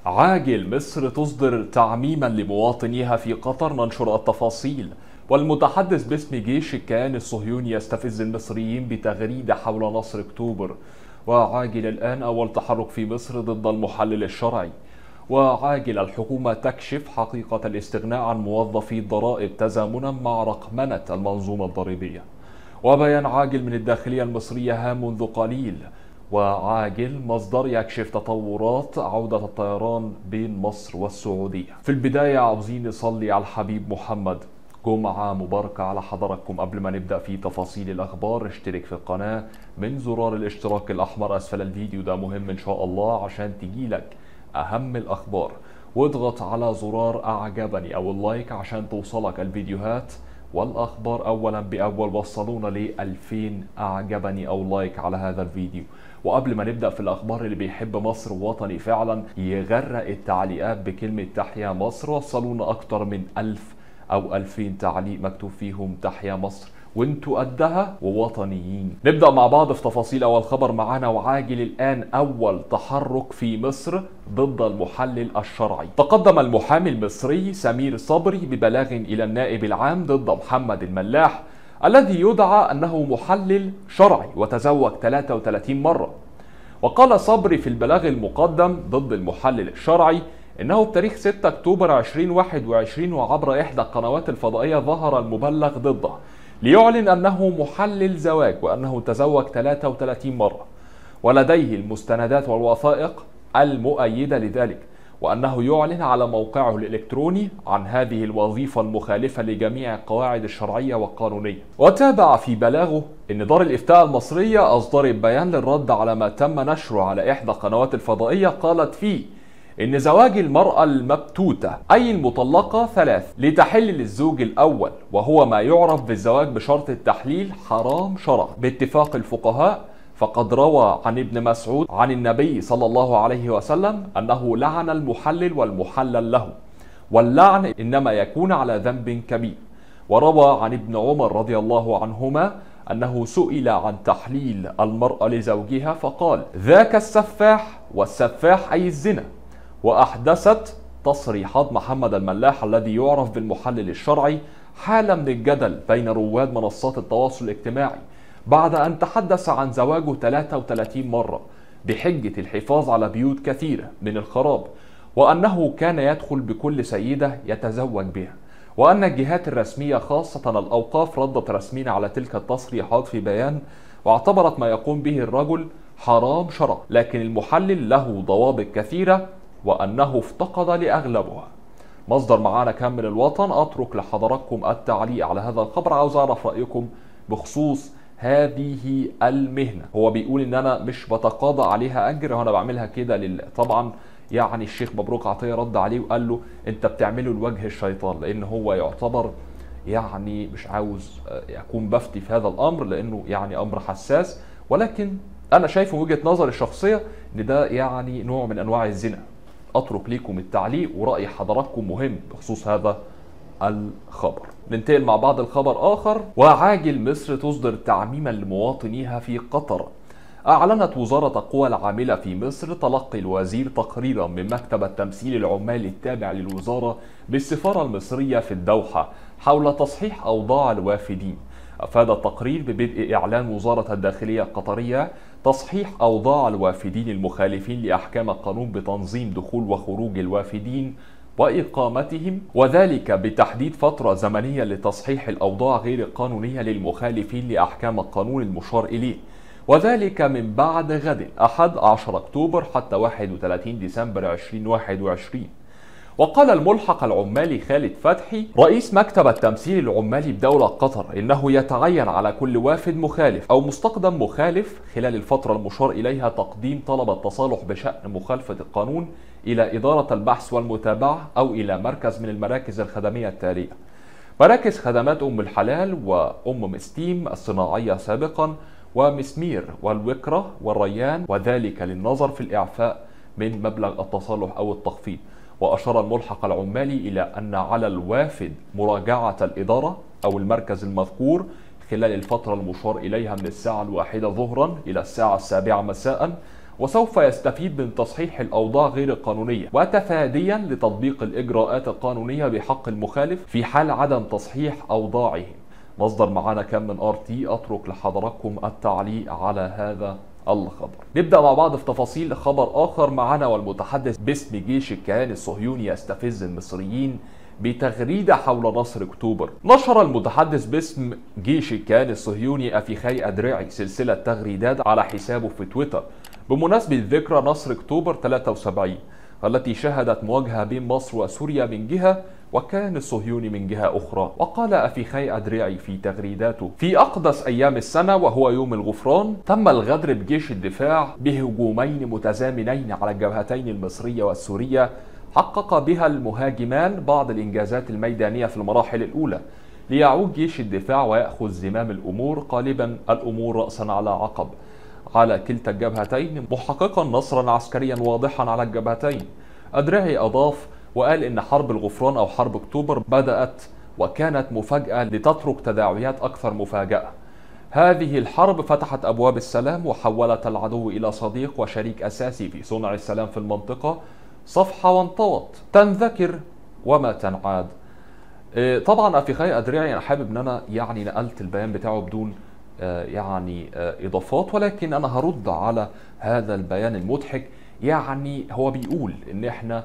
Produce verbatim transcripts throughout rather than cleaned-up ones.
عاجل مصر تصدر تعميما لمواطنيها في قطر، ننشر التفاصيل. والمتحدث باسم جيش الكيان الصهيوني يستفز المصريين بتغريدة حول نصر أكتوبر. وعاجل الآن أول تحرك في مصر ضد المحلل الشرعي. وعاجل الحكومة تكشف حقيقة الاستغناء عن موظفي الضرائب تزامنا مع رقمنة المنظومة الضريبية. وبيان عاجل من الداخلية المصرية هام منذ قليل. وعاجل مصدر يكشف تطورات عودة الطيران بين مصر والسعودية. في البداية عاوزين نصلي على الحبيب محمد. جمعة مباركة على حضراتكم. قبل ما نبدأ في تفاصيل الأخبار اشترك في القناة من زرار الاشتراك الأحمر أسفل الفيديو، ده مهم إن شاء الله عشان تجيلك أهم الأخبار، واضغط على زرار أعجبني أو اللايك عشان توصلك الفيديوهات والأخبار أولا بأول. وصلونا ل ألفين أعجبني أو لايك على هذا الفيديو. وقبل ما نبدأ في الأخبار، اللي بيحب مصر ووطني فعلا يغرق التعليقات بكلمة تحيا مصر. وصلونا أكتر من ألف أو ألفين تعليق مكتوب فيهم تحيا مصر، وانتوا قدها ووطنيين. نبدأ مع بعض في تفاصيل أول خبر معانا. وعاجل الآن أول تحرك في مصر ضد المحلل الشرعي. تقدم المحامي المصري سمير صبري ببلاغ إلى النائب العام ضد محمد الملاح الذي يدعى أنه محلل شرعي وتزوج ثلاثة وثلاثين مرة. وقال صبري في البلاغ المقدم ضد المحلل الشرعي إنه بتاريخ ستة أكتوبر ألفين وواحد وعشرين وعبر إحدى القنوات الفضائية ظهر المبلغ ضده ليعلن أنه محلل زواج وأنه تزوج ثلاثة وثلاثين مرة، ولديه المستندات والوثائق المؤيدة لذلك، وأنه يعلن على موقعه الإلكتروني عن هذه الوظيفة المخالفة لجميع القواعد الشرعية والقانونية. وتابع في بلاغه أن دار الإفتاء المصرية أصدرت بيان للرد على ما تم نشره على إحدى القنوات الفضائية، قالت فيه إن زواج المرأة المبتوتة أي المطلقة ثلاث لتحل للزوج الأول، وهو ما يعرف بالزواج بشرط التحليل، حرام شرعا باتفاق الفقهاء. فقد روى عن ابن مسعود عن النبي صلى الله عليه وسلم أنه لعن المحلل والمحلل له، واللعن إنما يكون على ذنب كبير. وروى عن ابن عمر رضي الله عنهما أنه سئل عن تحليل المرأة لزوجها فقال: ذاك السفاح، والسفاح أي الزنا. وأحدثت تصريحات محمد الملاح الذي يعرف بالمحلل الشرعي حالة من الجدل بين رواد منصات التواصل الاجتماعي بعد أن تحدث عن زواجه ثلاثة وثلاثين مرة بحجة الحفاظ على بيوت كثيرة من الخراب، وأنه كان يدخل بكل سيدة يتزوج بها، وأن الجهات الرسمية خاصة الأوقاف ردت رسميا على تلك التصريحات في بيان، واعتبرت ما يقوم به الرجل حرام شرعا، لكن المحلل له ضوابط كثيرة وأنه افتقد لأغلبها. مصدر معانا كامل الوطن. أترك لحضراتكم التعليق على هذا الخبر. عاوز أعرف رأيكم بخصوص هذه المهنة. هو بيقول إن أنا مش بتقاضى عليها أجر، وأنا بعملها كده لله. طبعا يعني الشيخ مبروك عطية رد عليه وقال له أنت بتعمله لوجه الشيطان، لأن هو يعتبر يعني مش عاوز يكون بفتي في هذا الأمر لأنه يعني أمر حساس، ولكن أنا شايف من وجهة نظري الشخصية إن ده يعني نوع من أنواع الزنا. أترك لكم التعليق ورأي حضراتكم مهم بخصوص هذا الخبر. ننتقل مع بعض الخبر آخر. وعاجل مصر تصدر تعميما لمواطنيها في قطر. أعلنت وزارة القوى العاملة في مصر تلقي الوزير تقريرا من مكتب التمثيل العمالي التابع للوزارة بالسفارة المصرية في الدوحة حول تصحيح أوضاع الوافدين. أفاد التقرير ببدء إعلان وزارة الداخلية القطرية تصحيح أوضاع الوافدين المخالفين لأحكام القانون بتنظيم دخول وخروج الوافدين وإقامتهم، وذلك بتحديد فترة زمنية لتصحيح الأوضاع غير القانونية للمخالفين لأحكام القانون المشار إليه، وذلك من بعد غد أحد عشر أكتوبر حتى واحد وثلاثين ديسمبر ألفين وواحد وعشرين. وقال الملحق العمالي خالد فتحي رئيس مكتب التمثيل العمالي بدولة قطر إنه يتعين على كل وافد مخالف أو مستقدم مخالف خلال الفترة المشار إليها تقديم طلب التصالح بشأن مخالفة القانون إلى إدارة البحث والمتابعة أو إلى مركز من المراكز الخدمية التالية: مراكز خدمات أم الحلال وأم مستيم الصناعية سابقا، ومسمير والوكرة والريان، وذلك للنظر في الإعفاء من مبلغ التصالح أو التخفيض. وأشار الملحق العمالي إلى أن على الوافد مراجعة الإدارة أو المركز المذكور خلال الفترة المشار إليها من الساعة الواحدة ظهرا إلى الساعة السابعة مساء، وسوف يستفيد من تصحيح الأوضاع غير القانونية وتفاديا لتطبيق الإجراءات القانونية بحق المخالف في حال عدم تصحيح أوضاعه. مصدر معانا كان من ار تي، أترك لحضراتكم التعليق على هذا الخبر. نبدأ مع بعض في تفاصيل خبر آخر معنا، والمتحدث باسم جيش الكيان الصهيوني يستفز المصريين بتغريدة حول نصر أكتوبر. نشر المتحدث باسم جيش الكيان الصهيوني أفيخاي أدريعي سلسلة تغريدات على حسابه في تويتر بمناسبة ذكرى نصر أكتوبر ثلاثة وسبعين التي شهدت مواجهة بين مصر وسوريا من جهة والكيان الصهيوني من جهة أخرى. وقال أفيخاي أدريعي في تغريداته: في أقدس أيام السنة وهو يوم الغفران تم الغدر بجيش الدفاع بهجومين متزامنين على الجبهتين المصرية والسورية حقق بها المهاجمان بعض الإنجازات الميدانية في المراحل الأولى، ليعود جيش الدفاع ويأخذ زمام الأمور قالبا الأمور رأسا على عقب على كلتا الجبهتين، محققا نصرا عسكريا واضحا على الجبهتين. أدريعي أضاف وقال إن حرب الغفران أو حرب أكتوبر بدأت وكانت مفاجأة لتترك تداعيات أكثر مفاجأة. هذه الحرب فتحت أبواب السلام وحولت العدو إلى صديق وشريك أساسي في صنع السلام في المنطقة. صفحة وانطوت، تنذكر وما تنعاد. طبعا أفيخاي أدريعي أنا حابب إن أنا يعني نقلت البيان بتاعه بدون يعني إضافات، ولكن أنا هرد على هذا البيان المضحك. يعني هو بيقول إن إحنا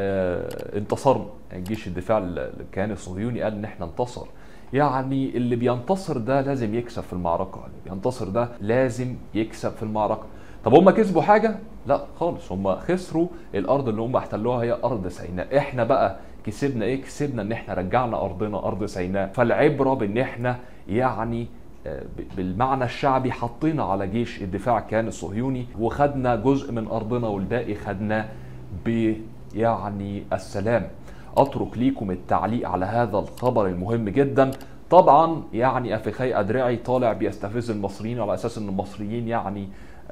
انتصرنا، جيش الدفاع الكيان الصهيوني قال إن إحنا انتصر. يعني اللي بينتصر ده لازم يكسب في المعركة، اللي بينتصر ده لازم يكسب في المعركة. طب هم كسبوا حاجة؟ لا خالص، هم خسروا الأرض اللي هم احتلوها هي أرض سيناء. إحنا بقى كسبنا إيه؟ كسبنا إن إحنا رجعنا أرضنا أرض سيناء. فالعبرة بإن إحنا يعني بالمعنى الشعبي حطينا على جيش الدفاع الكيان الصهيوني وخدنا جزء من أرضنا والباقي خدناه ب يعني السلام. أترك ليكم التعليق على هذا الخبر المهم جدا. طبعا يعني أفيخاي أدريعي طالع بيستفز المصريين على أساس أن المصريين يعني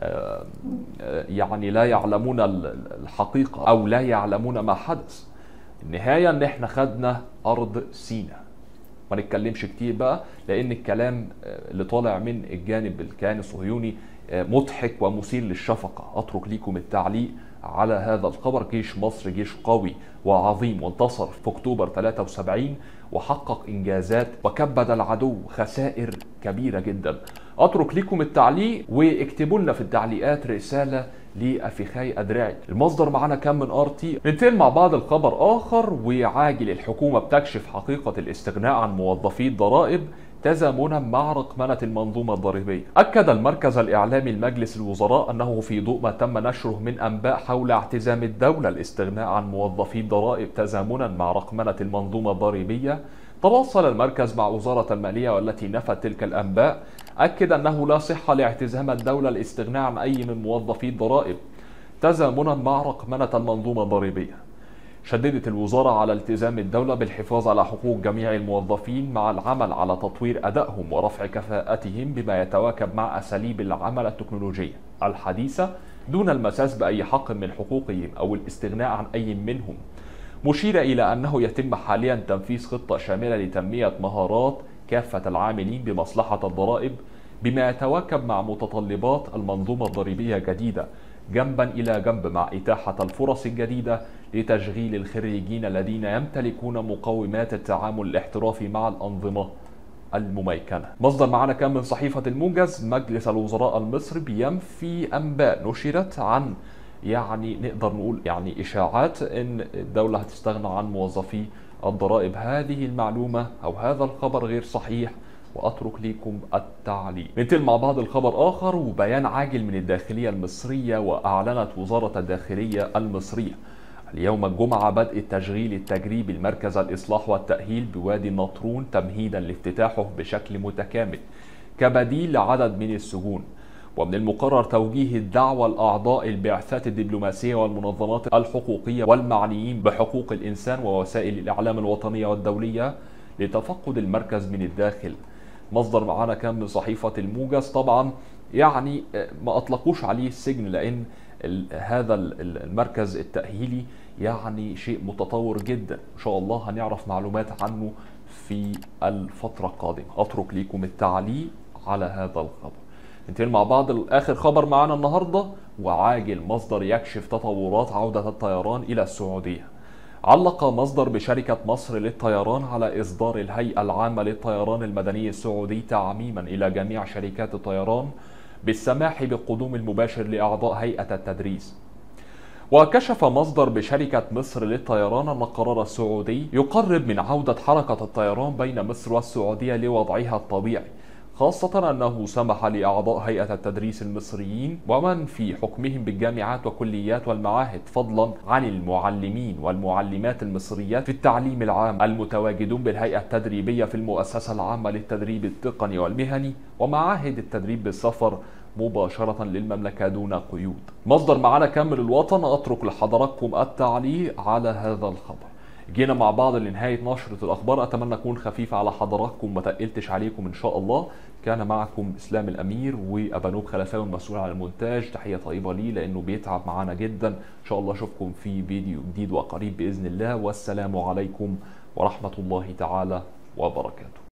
يعني لا يعلمون الحقيقة أو لا يعلمون ما حدث. النهاية ان احنا خدنا ارض سيناء. ما نتكلمش كتير بقى لان الكلام اللي طالع من الجانب الكيان الصهيوني مضحك ومثير للشفقة. اترك ليكم التعليق على هذا الخبر. جيش مصر جيش قوي وعظيم وانتصر في اكتوبر ثلاثة وسبعين وحقق انجازات وكبد العدو خسائر كبيرة جدا. اترك لكم التعليق واكتبوا لنا في التعليقات رسالة لأفيخاي أدريعي. المصدر معانا كان من ار تي. ننتقل مع بعض الخبر آخر. وعاجل الحكومة بتكشف حقيقة الاستغناء عن موظفي الضرائب تزامنا مع رقمنة المنظومة الضريبية. أكد المركز الإعلامي لمجلس الوزراء أنه في ضوء ما تم نشره من أنباء حول اعتزام الدولة الاستغناء عن موظفي الضرائب تزامنا مع رقمنة المنظومة الضريبية، تواصل المركز مع وزارة المالية والتي نفت تلك الأنباء. أكد أنه لا صحة لاعتزام الدولة الاستغناء عن أي من موظفي الضرائب تزامنا مع رقمنة المنظومة الضريبية. شددت الوزارة على التزام الدولة بالحفاظ على حقوق جميع الموظفين مع العمل على تطوير أدائهم ورفع كفاءتهم بما يتواكب مع أساليب العمل التكنولوجية الحديثة دون المساس بأي حق من حقوقهم أو الاستغناء عن أي منهم، مشيرة إلى أنه يتم حاليا تنفيذ خطة شاملة لتنمية مهارات كافة العاملين بمصلحة الضرائب بما يتواكب مع متطلبات المنظومة الضريبية الجديدة، جنبا إلى جنب مع إتاحة الفرص الجديدة لتشغيل الخريجين الذين يمتلكون مقومات التعامل الاحترافي مع الأنظمة المميكنة. مصدر معنا كان من صحيفة الموجز. مجلس الوزراء المصري بينفي أنباء نشرت عن يعني نقدر نقول يعني إشاعات إن الدولة هتستغنى عن موظفي الضرائب. هذه المعلومة أو هذا الخبر غير صحيح وأترك لكم التعليق. ننتقل مع بعض الخبر آخر. وبيان عاجل من الداخلية المصرية. وأعلنت وزارة الداخلية المصرية اليوم الجمعة بدء التشغيل التجريبي لمركز الإصلاح والتأهيل بوادي النطرون تمهيدا لافتتاحه بشكل متكامل كبديل لعدد من السجون. ومن المقرر توجيه الدعوة لأعضاء البعثات الدبلوماسية والمنظمات الحقوقية والمعنيين بحقوق الإنسان ووسائل الإعلام الوطنية والدولية لتفقد المركز من الداخل. مصدر معانا كان من صحيفة الموجز. طبعا يعني ما أطلقوش عليه السجن لأن هذا المركز التأهيلي يعني شيء متطور جدا، إن شاء الله هنعرف معلومات عنه في الفترة القادمة. أترك لكم التعليق على هذا الخبر. ننتقل مع بعض آخر خبر معانا النهاردة، وعاجل مصدر يكشف تطورات عودة الطيران إلى السعودية. علق مصدر بشركة مصر للطيران على إصدار الهيئة العامة للطيران المدني السعودي تعميما إلى جميع شركات الطيران بالسماح بالقدوم المباشر لأعضاء هيئة التدريس. وكشف مصدر بشركة مصر للطيران أن القرار السعودي يقرب من عودة حركة الطيران بين مصر والسعودية لوضعها الطبيعي، خاصة أنه سمح لأعضاء هيئة التدريس المصريين ومن في حكمهم بالجامعات والكليات والمعاهد، فضلا عن المعلمين والمعلمات المصريات في التعليم العام المتواجدون بالهيئة التدريبية في المؤسسة العامة للتدريب التقني والمهني ومعاهد التدريب بالسفر مباشرة للمملكة دون قيود. مصدر معانا كامل الوطن، أترك لحضراتكم التعليق على هذا الخبر. جينا مع بعض لنهاية نشرة الأخبار، أتمنى أكون خفيف على حضراتكم وما تقلتش عليكم إن شاء الله. كان معكم إسلام الأمير، وأبانوب خلفاوي المسؤول عن المونتاج. تحية طيبة ليه لأنه بيتعب معانا جدا. إن شاء الله أشوفكم في فيديو جديد وقريب بإذن الله، والسلام عليكم ورحمة الله تعالى وبركاته.